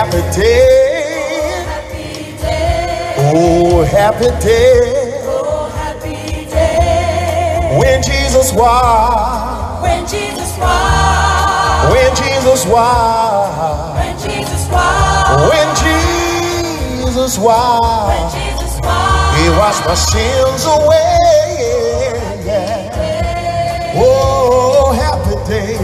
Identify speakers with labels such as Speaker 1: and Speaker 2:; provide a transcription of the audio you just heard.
Speaker 1: happy day. Oh, happy day.
Speaker 2: Oh, happy day.
Speaker 1: When Jesus washed.
Speaker 2: When Jesus washed.
Speaker 1: When Jesus washed.
Speaker 2: When Jesus washed.
Speaker 1: When Jesus washed.
Speaker 2: When Jesus washed.
Speaker 1: He washed my sins away. Oh, happy day.